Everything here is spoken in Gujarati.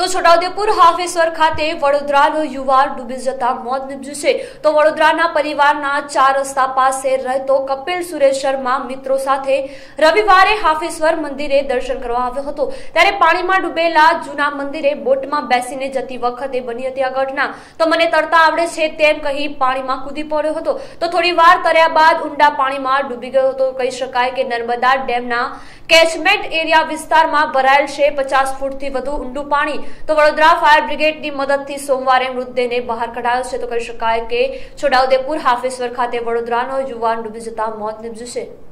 તો છોટાઉદેપુર હાફેશ્વર ખાતે વડોદરાનો યુવાન ડૂબી જતા મોત નીપજ્યું છે। તો વડોદરાના પરિવારના 4 રસ્તા પાસે રહેતો કપિલ સુરેશ શર્મા મિત્રો સાથે રવિવારે હાફેશ્વર મંદિરે દર્શન કરવા આવ્યો હતો। ત્યારે પાણીમાં ડૂબેલા જૂના મંદિરે બોટમાં બેસીને જતી વખતે બની હતી આ ઘટના। તો મને તરતા આવડે છે તેમ કહી પાણીમાં કૂદી પડ્યો હતો। તો થોડી વાર તર્યા બાદ ઊંડા પાણીમાં ડૂબી ગયો હતો। કહી શકાય કે નર્મદા ડેમના કેચમેન્ટ એરિયા વિસ્તારમાં ભરાયેલ છે 50 ફૂટથી વધુ ઊંડું પાણી। તો વડોદરા ફાયર બ્રિગેડની મદદથી સોમવારે મૃતદેહને બહાર કઢાયો છે। તો કહી શકાય કે છોટાઉદેપુર હાફેશ્વર ખાતે વડોદરાનો યુવાન ડૂબી જતા મોત નીપજ્યું છે।